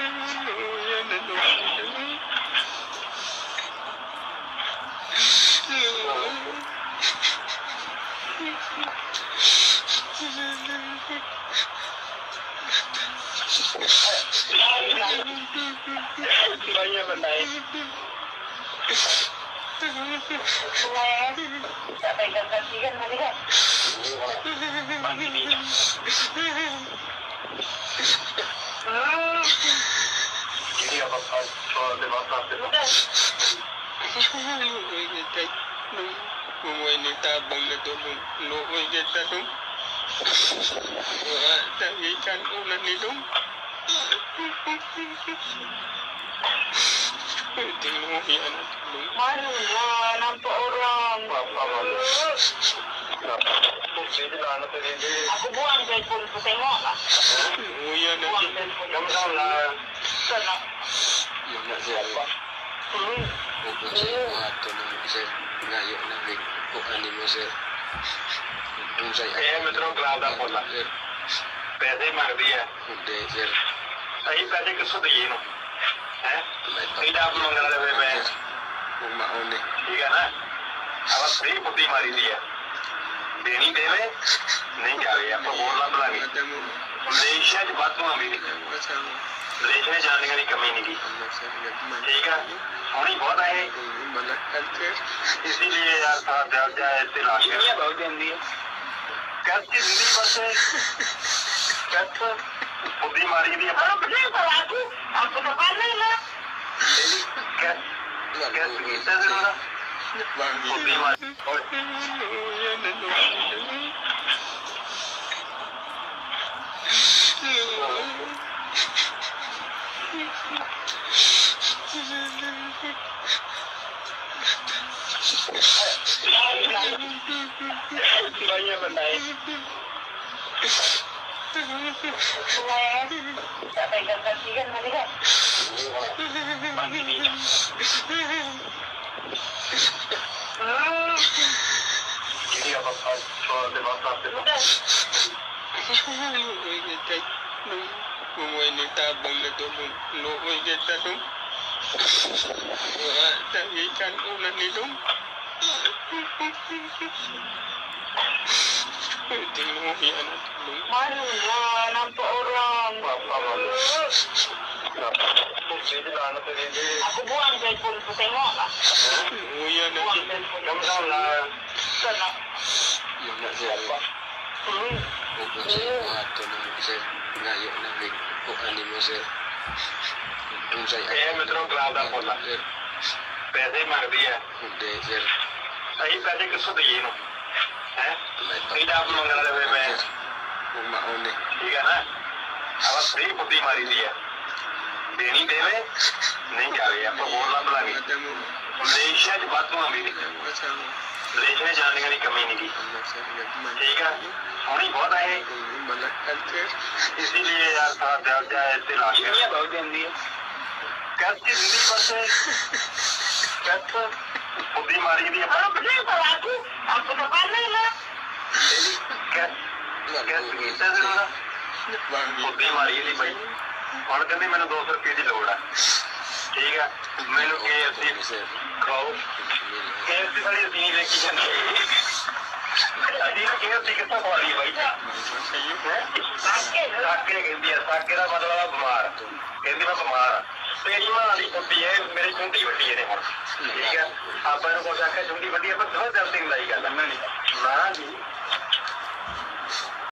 Banyak benar. Siapa yang kasihkan tadi kan? Mandi ni. Jadi apa soal dewasa itu? Ini tabung itu lu kita tu. Tak ikan ulan itu. Tinggal hian. Mana nampak orang? Aku buang telefon tu tengok lah. Oh ya nak. Kamu tahu lah. Kenapa? Yang nak siapa? Aku siapa tu nak saya ngayuk nak beli ani masa. मित्रों ग्राहक बोला पैसे मांग दिया सही पैसे किसको दिए ना है आप मंगल रहे मैं ठीक है ना अब फ्री बुद्धि मारी दी है देनी देवे नहीं जा रही आपको बोलना पड़ा मलेशिया की बात हुआ मेरी मलेशिया में जाने की कमी नहीं की ठीक है होनी बहुत आए इसीलिए यार थोड़ा जब जाए तलाश बहुत जल्दी है कैसी जिंदगी पर से कैसे बुद्धि मारी दी आपको तो पार नहीं ना कैसे बुद्धि मारी banyak benar. Siapa yang kasihkan tadi kan? Mandi ni. Jadi apa soal dewasa itu? Ini tabung itu lu kita tu. Tak ikan ulan itu. Tinggal hian. Mana nampak orang? Aku buang telefon tu tengok lah. Oh ya nak. Kamu tahu lah. Kenapa? Yang nak siapa? Aku siapa tu nak saya ngayuk nak beli ani masa. मित्रों ग्राहक बोला पैसे मांग दिया सही पैसे किसको दिए ना है आप मंगल रहे मैं ठीक है ना अब फ्री बुद्धि मारी दी है देनी देवे नहीं जा रही आपको बोलना पड़ा मलेशिया की बात हुआ मेरी मलेशिया में जाने की कमी नहीं की ठीक है होनी बहुत आए इसीलिए यार थोड़ा जब जाए तलाश बहुत जल्दी है कैसी जिंदगी पर से कैसे बुद्धि मारी दी आपको तो पार नहीं ना बुद्धि मारी दी भाई और कहते मैंने 200 रुपये की लोड़ है ठीक है मैंने KFC खाओ KFC वाली तीन लेके जाना KFC कितना खा रही है भाई साके कहती का मतलब बीमार कहती मैं बीमार मेरी मां की कुंडी है मेरी कुंडी वड्डी है ठीक है आप कुछ आखिया चुंडी वड्डी है पर दो दर्द नहीं लाई गल मैं